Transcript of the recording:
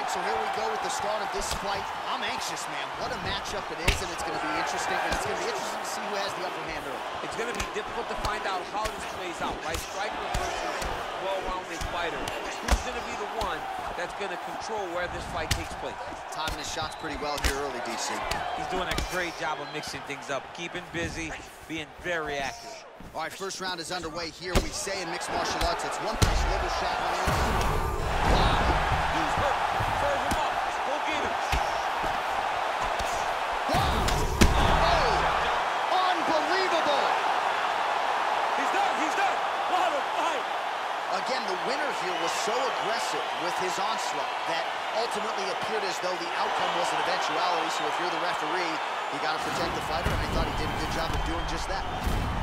so here we go with the start of this fight. I'm anxious, man. What a matchup it is, and it's going to be interesting. And it's going to be interesting to see who has the upper hand early. It's going to be difficult to find out how this plays out, right? Striker versus well-rounded fighter. Who's going to be the one that's going to control where this fight takes place? Timing his shots pretty well here early, DC. He's doing a great job of mixing things up, keeping busy, being very active. All right, first round is underway here. We say in mixed martial arts, it's one punch liver shot. Wow, he's hurt. Serve him up. Go get him. Wow! Oh! Unbelievable! He's done. He's done. What a fight. Again, the winner here was so aggressive with his onslaught that ultimately appeared as though the outcome was an eventuality. So if you're the referee, you got to protect the fighter, and I thought he did a good job of doing just that.